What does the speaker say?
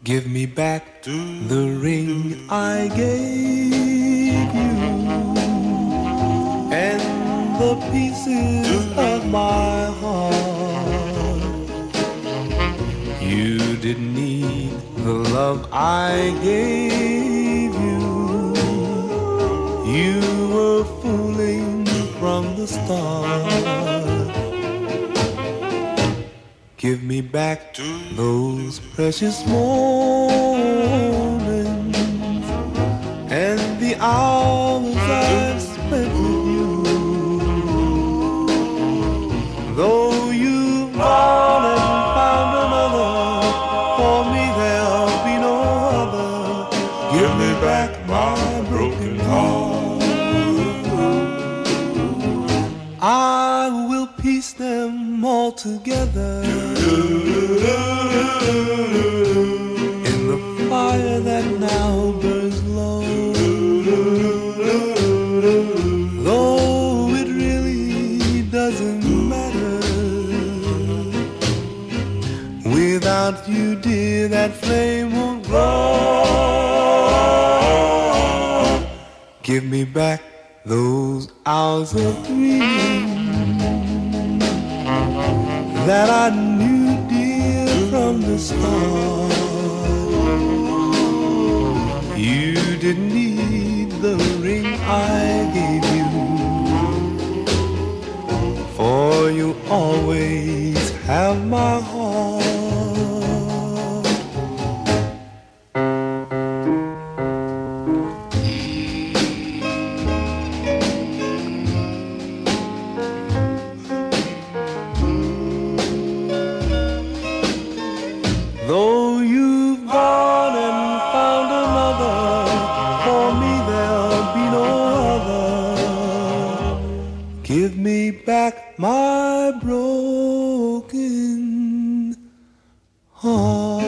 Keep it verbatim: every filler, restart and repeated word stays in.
Give me back the ring I gave you and the pieces of my heart. You didn't need the love I gave you. You were fooling from the start. Give me back those precious moments and the hours I've spent with you. Though you've gone and found another, for me there'll be no other. Give me back my broken heart. I will piece them all together in the fire that now burns low. Though it really doesn't matter, without you, dear, that flame won't grow. Give me back those hours of dreaming that I knew, dear, from the start. You didn't need the ring I gave you, for you always have my heart. Though you've gone and found another, for me there'll be no other. Give me back my broken heart.